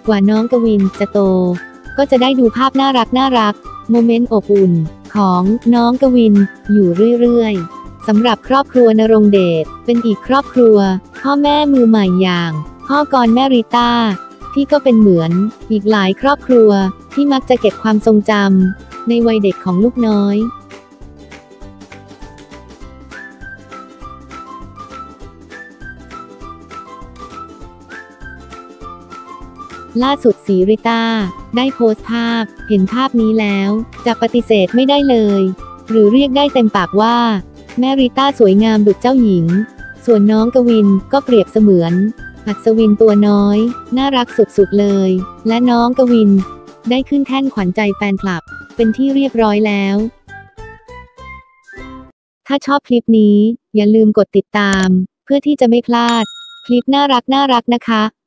กว่าน้องกวินจะโตก็จะได้ดูภาพน่ารักโมเมนต์อบอุ่นของน้องกวินอยู่เรื่อยๆสำหรับครอบครัวนรงค์เดชเป็นอีกครอบครัวพ่อแม่มือใหม่อย่างพ่อกรณ์แม่ริต้าที่ก็เป็นเหมือนอีกหลายครอบครัวที่มักจะเก็บความทรงจำในวัยเด็กของลูกน้อยล่าสุดศรีริต้าได้โพสต์ภาพเห็นภาพนี้แล้วจะปฏิเสธไม่ได้เลยหรือเรียกได้เต็มปากว่าแม่ริต้าสวยงามดุจเจ้าหญิงส่วนน้องกวินก็เปรียบเสมือนอัศวินตัวน้อยน่ารักสุดๆเลยและน้องกวินได้ขึ้นแท่นขวัญใจแฟนคลับเป็นที่เรียบร้อยแล้วถ้าชอบคลิปนี้อย่าลืมกดติดตามเพื่อที่จะไม่พลาดคลิปน่ารักนะคะ